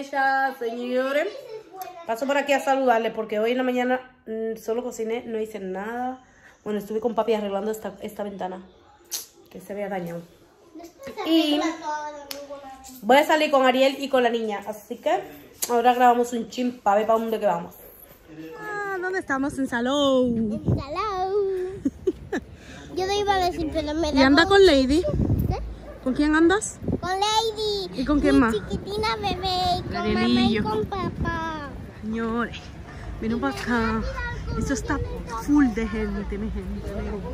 ella, señores. Paso por aquí a saludarle porque hoy en la mañana solo cociné, no hice nada. Bueno, estuve con papi arreglando esta ventana que se había dañado. Y voy a salir con Ariel y con la niña. Así que ahora grabamos un chin para ver para dónde que vamos. ¿Dónde estamos? En Salón. En Salón. Yo te iba a decir, pero me da. ¿Y anda con Lady? ¿Qué? ¿Con quién andas? Con Lady. ¿Y con quién más? Chiquitina bebé. Con Arielillo. mamá y con papá. Señores, miren para acá. Esto está full de gente, mi gente.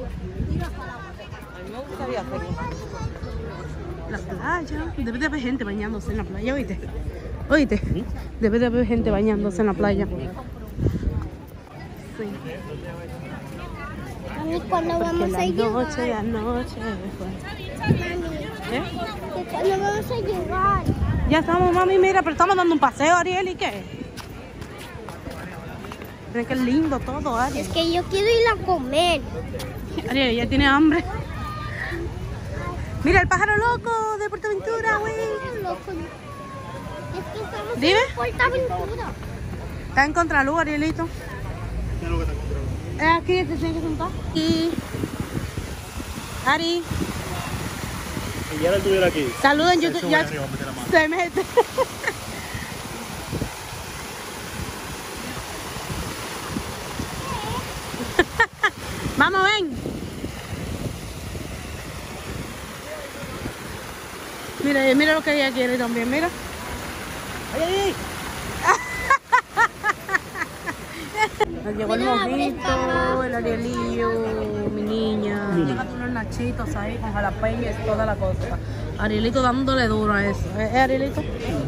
La playa. Debe de haber gente bañándose en la playa, ¿oíste? ¿Oíste? Debe de haber gente bañándose en la playa. Sí. Mami, ¿cuándo vamos a llegar? La noche. Mami, ¿Eh? ¿cuándo vamos a llegar? Ya estamos, mami, mira, pero estamos dando un paseo, Ariel, ¿y qué? Miren qué lindo todo, Ariel. Es que yo quiero ir a comer. Ariel, ya tiene hambre. Mira el pájaro loco de Portaventura, güey. Loco. Es que estamos Dime. en Portaventura. Está en contraluz, Arielito. ¿Qué es lo que está comprando? Aquí, te tienes que sentar. Y Ari, Si ya él estuviera aquí. saluden, yo se sube ya arriba, mete la mano. se mete. Vamos, ven. Mira, mira lo que ella quiere también, mira. ¡Ay, ay, ay! Nos llegó el mojito, el Arielillo, mi niña. Llegan unos nachitos ahí con jalapeño y toda la cosa. Arielito dándole duro a eso. Arielito?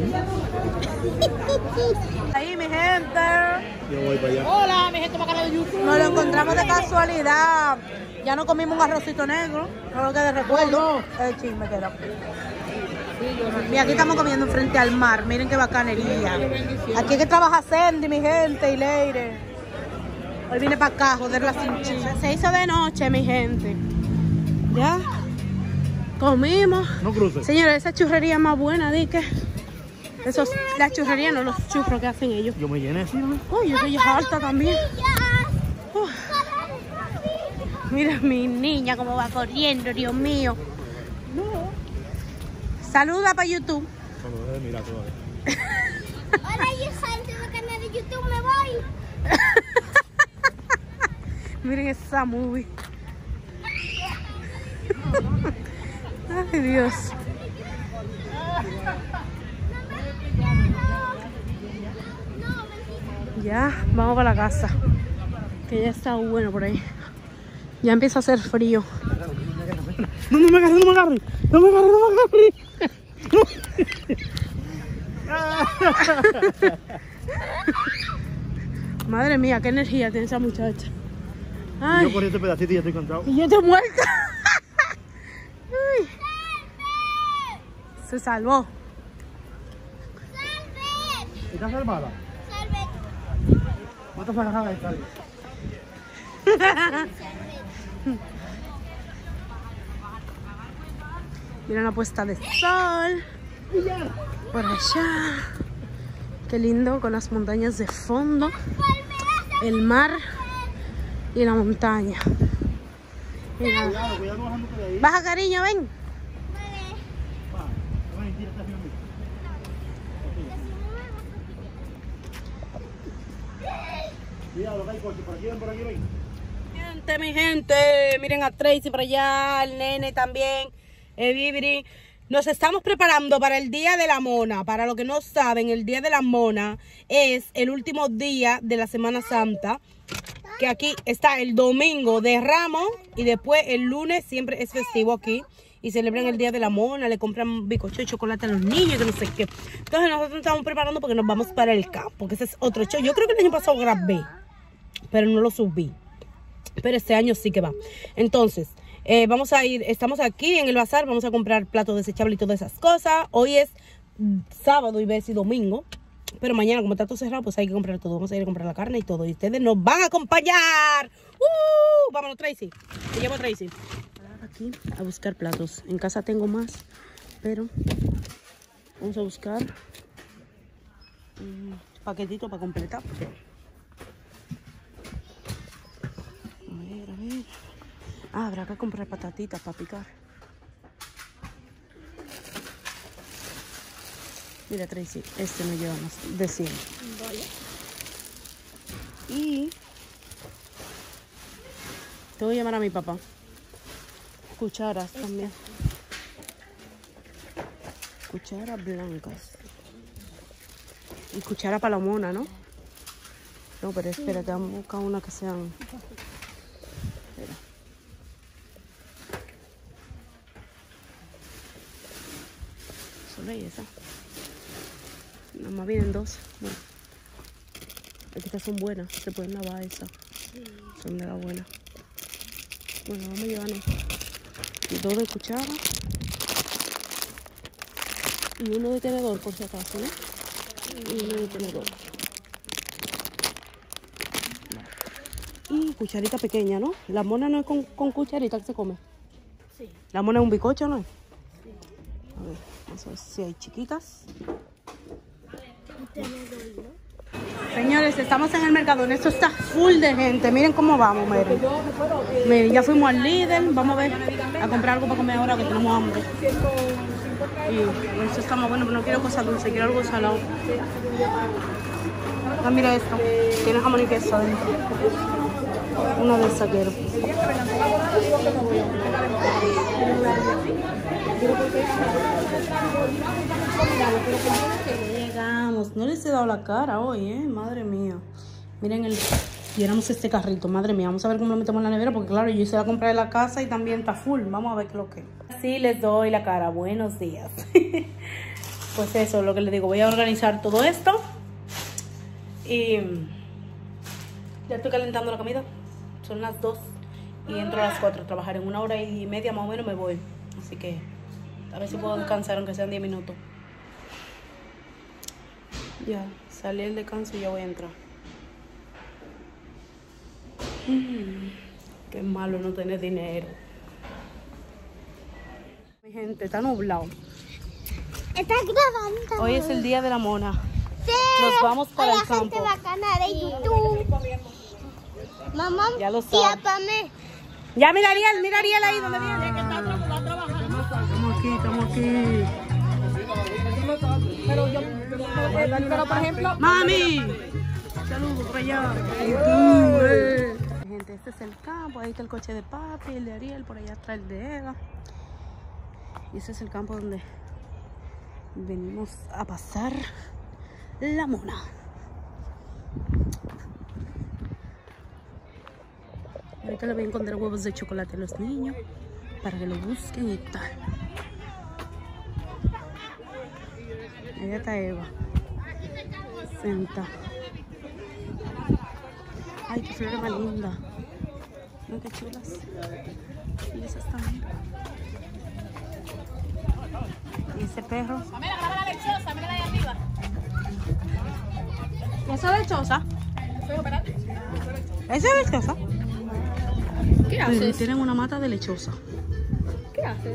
Ahí, mi gente. Yo voy para allá. Hola, mi gente bacana de YouTube. Nos lo encontramos de casualidad. Ya no comimos un arrocito negro. No lo que de recuerdo. El chisme queda. Mira, aquí estamos comiendo frente al mar. Miren qué bacanería. Aquí es que trabaja Sandy, mi gente, y Leire. Hoy vine para acá a joder la cinchilla. Se hizo de noche, mi gente. Ya. Comimos. No cruces. Señores, esa churrería es más buena, di que. Esos, la churrería, no los churros que hacen ellos. Yo me llené así, ¿no? Uy, yo estoy harta también. Mira mi niña cómo va corriendo, Dios mío. Saluda para YouTube. Solo debe mirar todavía. Hola, yo gente del canal de YouTube, me voy. Miren esa movie. Ay, Dios. Ya, vamos para la casa. Que ya está bueno por ahí. Ya empieza a hacer frío. No me agarres, no me agarres. No me agarres, no me agarres. Madre mía, qué energía tiene esa muchacha. Ay, Yo corrí este pedacito y ya estoy cansado. y yo estoy muerta. Ay. Se salvó. ¿Estás salvada? ¿No estás agarrada de tal? Mira la puesta de sol. Por allá. Qué lindo, con las montañas de fondo. El mar y la montaña. Mira. Cuidado, cuidado bajándote de ahí. Baja, cariño, ven. Cuidado, que hay coche. Por aquí, ven, por aquí, ven. Gente, mi gente, miren a Tracy por allá, al nene también, Vibri. Nos estamos preparando para el Día de la Mona. Para los que no saben, el Día de la Mona es el último día de la Semana Santa. Que aquí está el domingo de Ramos y después el lunes siempre es festivo aquí. Y celebran el Día de la Mona, le compran bizcocho y chocolate a los niños, que no sé qué. Entonces nosotros nos estamos preparando porque nos vamos para el campo, que ese es otro show. Yo creo que el año pasado grabé, pero no lo subí. Pero este año sí que va. Entonces, vamos a ir, estamos aquí en el bazar, vamos a comprar platos desechables y todas esas cosas. Hoy es sábado y ves y domingo. Pero mañana, como está todo cerrado, pues hay que comprar todo. Vamos a ir a comprar la carne y todo. Y ustedes nos van a acompañar. Vámonos, Tracy. Te llevo a Tracy. Aquí a buscar platos. En casa tengo más, pero vamos a buscar un paquetito para completar. A ver, a ver. Ah, habrá que comprar patatitas para picar. Mira, Tracy, este me lleva más de 100. Vale. Y te voy a llamar a mi papá. Cucharas también. Cucharas blancas. Y cuchara para la mona, ¿no? No, pero espérate, vamos a buscar una que sean... Espera. Solo hay esa. Nada más vienen 2. Bueno. Estas son buenas, se pueden lavar esas. Son de la buena. Bueno, vamos a llevarnos 2 de cuchara. Y 1 de tenedor, por si acaso, ¿no? Y 1 de tenedor. Y cucharita pequeña, ¿no? La mona no es con cucharita que se come. Sí. La mona es un bizcocho, ¿no es? Sí. A ver, vamos a ver si hay chiquitas. Un tenedor, ¿no? Señores, estamos en el mercado. Esto está full de gente. Miren cómo vamos, miren. Miren, ya fuimos al líder. Vamos a ver, a comprar algo para comer ahora que tenemos hambre. Y esto está más bueno, pero no quiero cosas dulces, quiero algo salado. Ah, mira esto. Tiene jamón y queso adentro. Una de esas quiero. Llegamos. No les he dado la cara hoy, madre mía. Miren llenamos este carrito, madre mía. Vamos a ver cómo lo metemos en la nevera, porque claro, yo hice la compra de la casa y también está full. Vamos a ver qué es lo que. Sí, les doy la cara. Buenos días. Pues eso es lo que les digo. Voy a organizar todo esto. Y ya estoy calentando la comida. Son las 2 y entro a las 4 a trabajar. En 1 hora y media más o menos me voy. Así que a ver si puedo descansar aunque sean 10 minutos. Ya, salí el descanso y ya voy a entrar. Qué malo no tener dinero. Mi gente, está nublado. Está grabando. Hoy es el día de la mona. Sí. Nos vamos para Hola, el campo. gente bacana de YouTube. Mamá, Ya lo tía, saben. pame. Ya, mira Ariel ahí donde viene. Estamos aquí. Pero por ejemplo, ¡Mami! Saludos para allá. Gente, este es el campo. Ahí está el coche de papi, el de Ariel. Por allá atrás el de Eva. Y ese es el campo donde venimos a pasar la mona. Ahorita le voy a encontrar huevos de chocolate a los niños para que lo busquen y tal. Allá está Eva. Senta. Ay, qué flores más linda. Miren qué chulas. Y esas también. Y ese perro. mira, graba la lechosa, mira la de arriba. ¿Esa es lechosa? ¿Esa es lechosa? ¿Qué haces? Tienen una mata de lechosa. ¿Qué haces?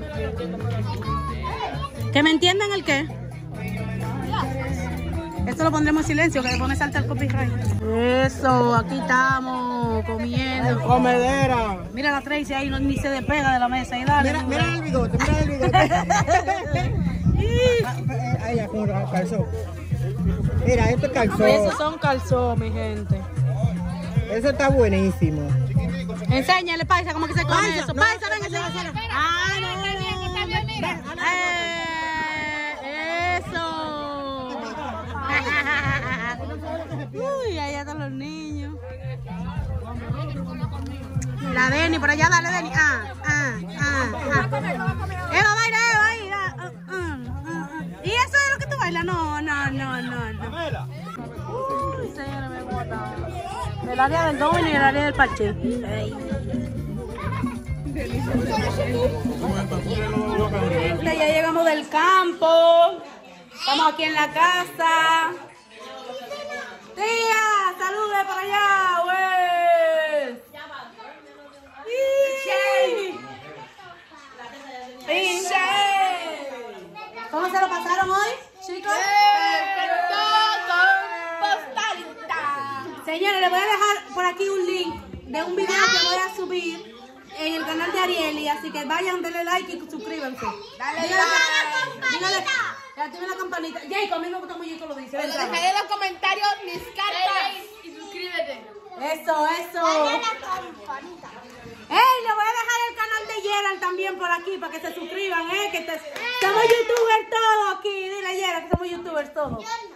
¿Que me entiendan el qué? Esto lo pondremos en silencio, que le pone salta el copyright. Eso, aquí estamos comiendo. Comedera. Mira la Tracy ahí, ni se despega de la mesa. Y dale. Mira el bigote, mira el bigote. Ahí ya con calzón. Mira, esto es calzón. Esos son calzón, mi gente. Eso está buenísimo. Enséñale, paisa, cómo que se come Paisa, eso. no, Paisa, venga, enséñale. Ah, no. Eso. Uy, allá están los niños. La Deni, por allá, dale, Deni. Eva, baila, Eva, ahí. ¿Y eso es lo que tú bailas? No. Uy, señora, me gusta. El área del dominio y el área del parche. Ya llegamos del campo. Estamos aquí en la casa. Tía, salude para allá, güey. ¿Cómo se lo pasaron hoy, chicos? Señores, les voy a dejar por aquí un link de un video que voy a subir en el canal de Arieli, así que vayan, denle like y suscríbanse. Dale like. Activen la campanita. Jacob, a mí me gusta mucho Jacob lo dice. Dejaré en los comentarios mis cartas. Y suscríbete. Eso. ¡Ey! Le voy a dejar el canal de Gerald también por aquí para que se suscriban, que somos youtubers todos aquí. Dile, Gerald, que somos youtubers todos.